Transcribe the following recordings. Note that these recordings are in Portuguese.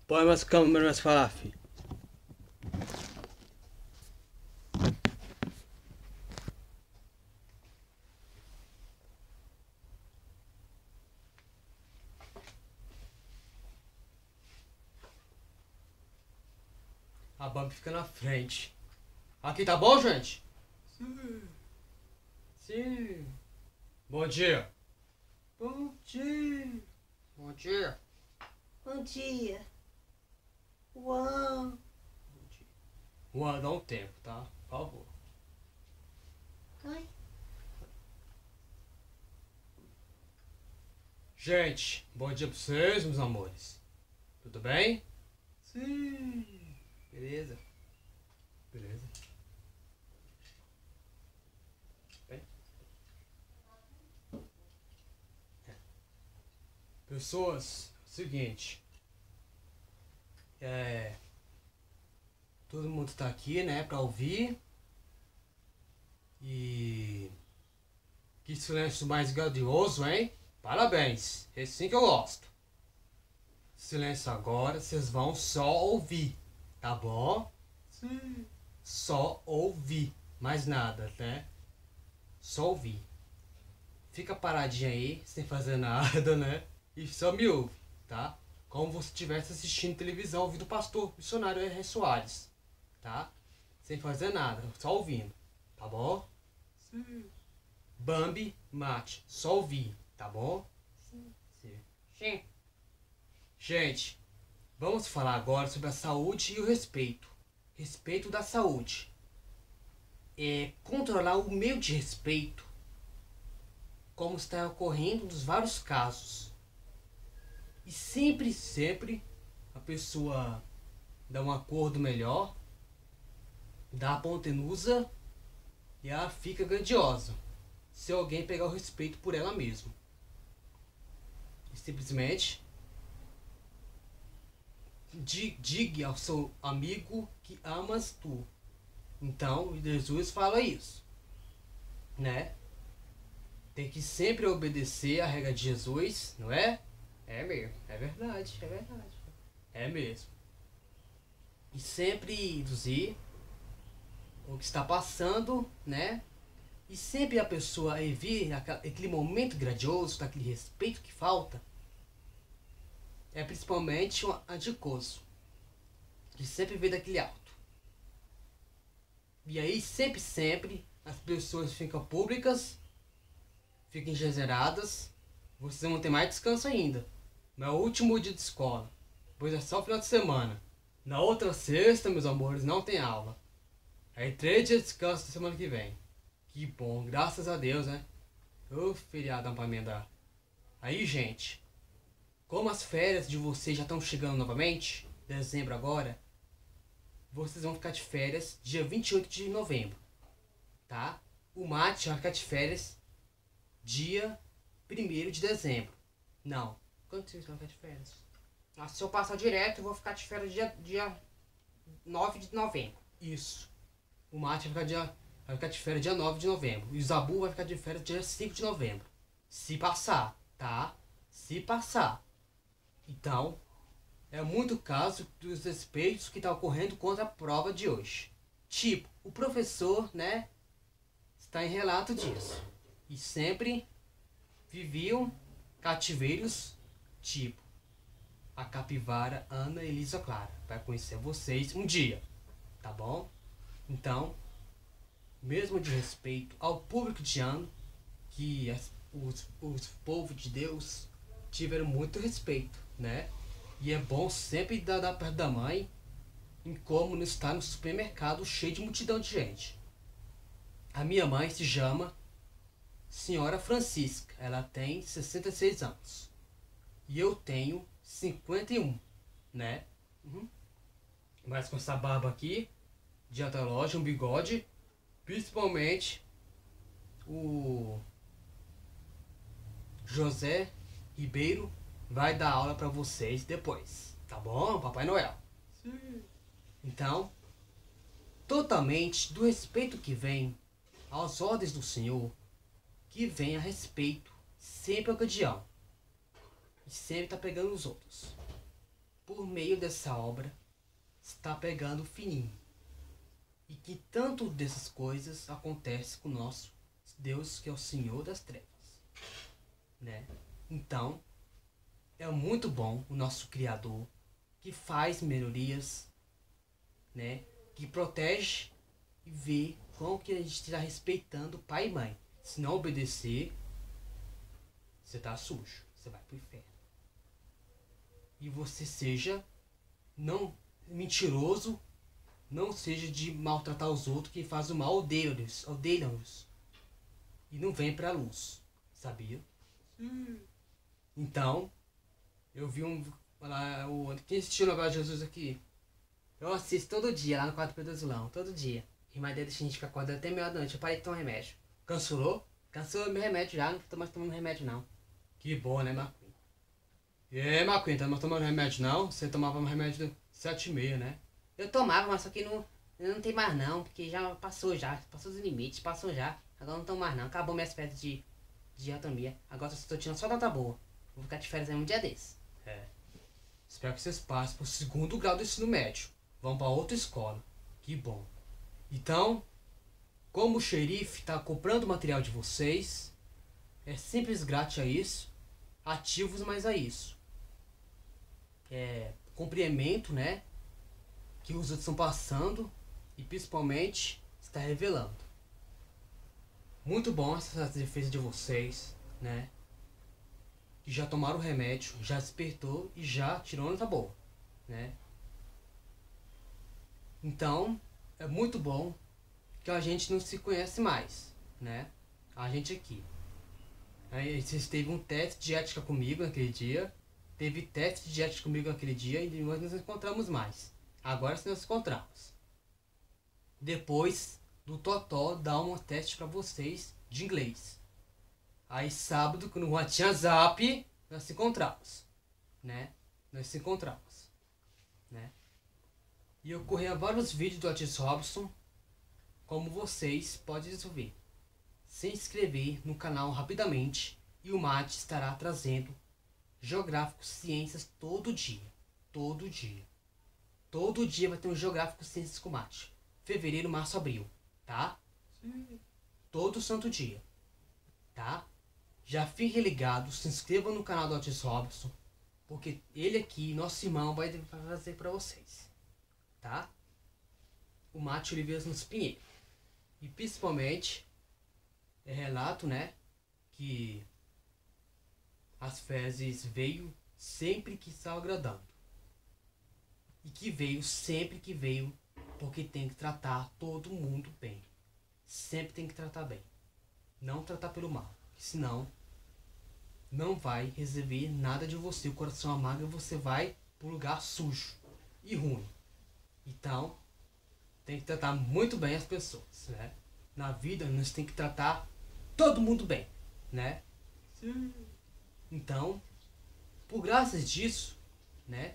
Põe umas câmeras pra falar, filho. A Bambi fica na frente. Aqui tá bom, gente? Sim. Sim. Bom dia. Bom dia. Bom dia. Bom dia. Uau. Bom dia. Juan, dá um tempo, tá? Por favor. Ai. Gente, bom dia pra vocês, meus amores. Tudo bem? Sim. Beleza. Beleza. Bem. Pessoas, seguinte. Todo mundo tá aqui, né, pra ouvir. E que silêncio mais grandioso, hein? Parabéns, é assim que eu gosto. Silêncio agora, vocês vão só ouvir, tá bom? Sim. Só ouvir, mais nada, né? Só ouvir. Fica paradinho aí, sem fazer nada, né? E só me ouve, tá? Como se estivesse assistindo televisão ouvindo o pastor missionário R. Soares, tá? Sem fazer nada, só ouvindo, tá bom? Sim. Bambi, mate, só ouvir, tá bom? Sim. Sim. Gente, vamos falar agora sobre a saúde e o respeito. Respeito da saúde. É controlar o meio de respeito, como está ocorrendo nos vários casos. E sempre a pessoa dá um acordo melhor, dá a pontenusa e ela fica grandiosa se alguém pegar o respeito por ela mesma. E simplesmente diga ao seu amigo que amas tu. Então, Jesus fala isso, né? Tem que sempre obedecer a regra de Jesus, não é? É mesmo, é verdade, é verdade. É mesmo. E sempre induzir o que está passando, né? E sempre a pessoa vir aquele momento grandioso, daquele respeito que falta, é principalmente um anticoso, que sempre vem daquele alto. E aí sempre as pessoas ficam públicas, ficam engesseradas, vocês vão ter mais descanso ainda. Não é o último dia de escola, pois é só o final de semana. Na outra sexta, meus amores, não tem aula. Aí 3 dias de descanso na semana que vem. Que bom, graças a Deus, né? Ô feriadão pra emendar. Aí, gente, como as férias de vocês já estão chegando novamente, dezembro agora, vocês vão ficar de férias dia 28 de novembro, tá? O Mate vai ficar de férias dia 1º de dezembro. Não, quando vocês vão ficar de férias? Ah, se eu passar direto, eu vou ficar de férias dia 9 de novembro. Isso. O Mate vai ficar de férias dia 9 de novembro. E o Zabu vai ficar de férias dia 5 de novembro. Se passar, tá? Se passar. Então, é muito caso dos respeitos que está ocorrendo contra a prova de hoje. Tipo, o professor, né, está em relato disso. E sempre viviam cativeiros, tipo a capivara Ana Elisa Clara. Vai conhecer vocês um dia, tá bom? Então, mesmo de respeito ao público de ano, que os povos de Deus tiveram muito respeito, né? E é bom sempre dar perto da mãe, em como não estar no supermercado cheio de multidão de gente. A minha mãe se chama Senhora Francisca, ela tem 66 anos. E eu tenho 51, né? Mas com essa barba aqui, de alta loja, um bigode, principalmente o José Ribeiro vai dar aula para vocês depois, tá bom, Papai Noel? Sim. Então, totalmente do respeito que vem às ordens do Senhor, que vem a respeito sempre ao guardião e sempre tá pegando os outros. por meio dessa obra, está pegando fininho. E que tanto dessas coisas acontece com o nosso Deus, que é o Senhor das Trevas, né? Então, é muito bom o nosso Criador, que faz melhorias, né? Que protege e vê como que a gente está respeitando pai e mãe. Se não obedecer, você tá sujo, você vai pro inferno. E você seja não mentiroso, não seja de maltratar os outros, que faz o mal, odeiam-os. E não vem pra luz, sabia? Então, eu vi lá, quem assistiu a novela de Jesus aqui? Eu assisto todo dia lá no Quadro Pedro Azulão, todo dia. E mais deixa a gente ficar acordado até meia-noite. Eu parei de tomar remédio. Cancelou? Cancelou meu remédio já, não tô mais tomando remédio não. Que bom, né, Marquinhos? E aí, Marquinhos, tá mais tomando remédio não? Você tomava um remédio 7h30, né? Eu tomava, mas só que não tem mais não, porque já passou os limites, passou já. Agora não tomo mais não, acabou minhas férias de diatomia. Agora eu estou tirando só nota boa. Vou ficar de férias aí um dia desse. Espero que vocês passem pro 2º grau do ensino médio. Vão pra outra escola. Que bom. Então, como o xerife tá comprando o material de vocês, é simples grátis a isso, ativos mais a isso. Cumprimento, né? Que os outros estão passando e principalmente está revelando. Muito bom essa defesa de vocês, né? Que já tomaram o remédio, já despertou e já tirou nota boa, né? Então, é muito bom que a gente não se conhece mais, né? A gente aqui. Aí vocês teve um teste de ética comigo naquele dia. Teve teste de ética comigo naquele dia e nós nos encontramos mais. Agora sim nos encontramos. Depois do Totó dar um teste pra vocês de inglês. Aí sábado, quando o tinha zap, nós se encontramos, né? Nós se encontramos, né? E eu corri vários vídeos do Otis Robson, como vocês podem ver. Se inscrever no canal rapidamente e o Mate estará trazendo Geográfico Ciências todo dia. Todo dia. Todo dia vai ter um Geográfico Ciências com Mate. Fevereiro, março, abril. Tá? Todo santo dia. Tá? Já fique ligado, se inscreva no canal do Otis Robson, porque ele aqui, nosso irmão, vai fazer pra vocês. Tá? O Mate Oliveira nos Pinheiro. E principalmente, relato, né? Que as fezes veio sempre que estava agradando. E que veio sempre que veio, porque tem que tratar todo mundo bem. Sempre tem que tratar bem. Não tratar pelo mal. Senão, não vai receber nada de você. O coração amargo e você vai para um lugar sujo e ruim. Então, tem que tratar muito bem as pessoas, né? Na vida, nós tem que tratar todo mundo bem, né? Sim. Então, por graças disso, né?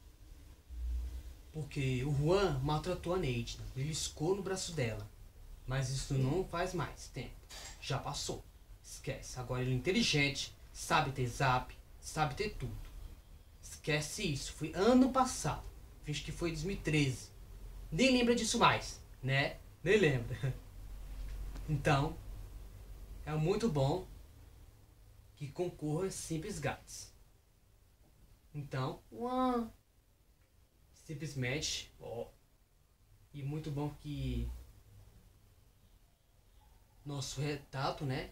Porque o Juan maltratou a Neide, né? Ele escou no braço dela. Mas isso não faz mais tempo. Já passou. Esquece. Agora ele é inteligente, sabe ter zap, sabe ter tudo. Esquece isso. Foi ano passado. Finge que foi 2013. Nem lembra disso mais, né? Nem lembra. Então, é muito bom que concorra simples grátis. Então, simplesmente, e muito bom que nosso retrato, né?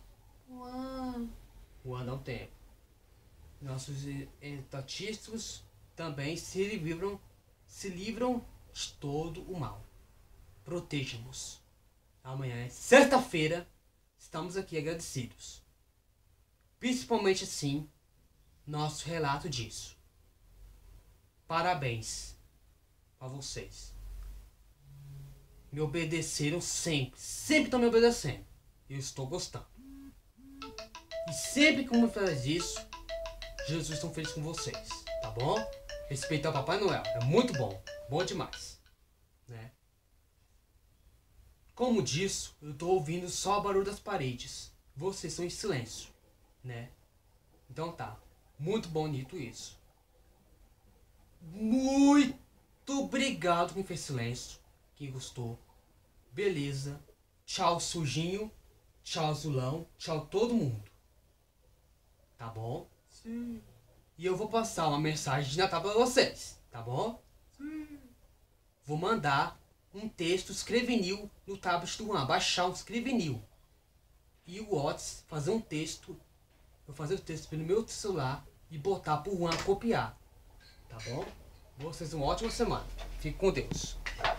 O ano ao tempo. Nossos estatísticos também se livram de todo o mal. Protejamos. Amanhã é sexta-feira. Estamos aqui agradecidos. Principalmente assim, nosso relato disso. Parabéns a vocês. Me obedeceram sempre. Sempre estão me obedecendo. Eu estou gostando. E sempre que eu faz isso, Jesus está feliz com vocês. Tá bom? Respeitar o Papai Noel. É muito bom. Bom demais. Né? Como disso, eu estou ouvindo só o barulho das paredes. Vocês estão em silêncio. Né? Então tá. Muito bonito isso. Obrigado quem fez silêncio. Quem gostou. Beleza. Tchau, sujinho. Tchau, azulão. Tchau, todo mundo. Tá bom? Sim. E eu vou passar uma mensagem de Natal pra vocês. Tá bom? Sim. Vou mandar um texto escrevenil no tablet do Juan. Baixar um escrevenil. E o Whats fazer um texto. Vou fazer o texto pelo meu celular e botar pro Juan copiar. Tá bom? Vocês uma ótima semana. Fique com Deus.